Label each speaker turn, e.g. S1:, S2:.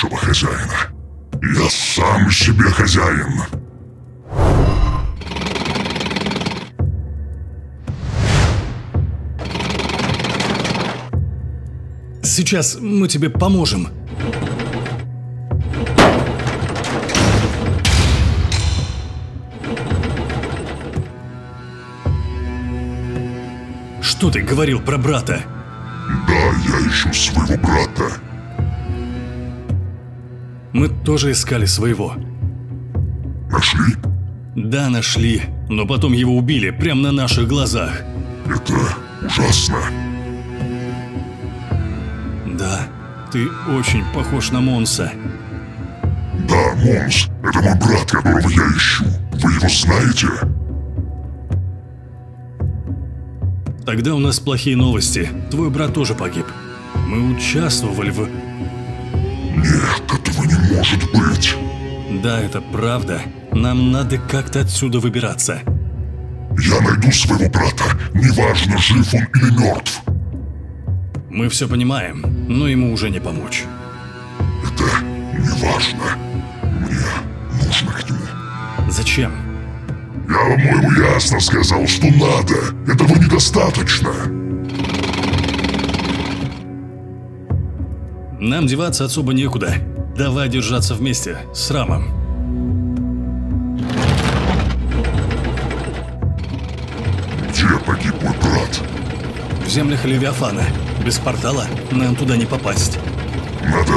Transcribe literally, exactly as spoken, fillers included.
S1: нашего хозяина. Я сам себе хозяин.
S2: Сейчас мы тебе поможем. Что ты говорил про брата?
S1: Да, я ищу своего брата.
S2: Мы тоже искали своего.
S1: Нашли?
S2: Да, нашли, но потом его убили прямо на наших глазах.
S1: Это ужасно.
S2: Да, ты очень похож на Монса.
S1: Да, Монс, это мой брат, которого я ищу. Вы его знаете?
S2: Тогда у нас плохие новости. Твой брат тоже погиб. Мы участвовали в...
S1: Нет, этого не может быть.
S2: Да, это правда. Нам надо как-то отсюда выбираться.
S1: Я найду своего брата, неважно, жив он или мертв.
S2: Мы все понимаем, но ему уже не помочь.
S1: Это неважно. Мне нужно к нему.
S2: Зачем?
S1: Я, по-моему, ясно сказал, что надо. Этого недостаточно.
S2: Нам деваться особо некуда. Давай держаться вместе с Рамом.
S1: Где погиб мой брат?
S2: В землях Левиафана. Без портала нам туда не попасть.
S1: Надо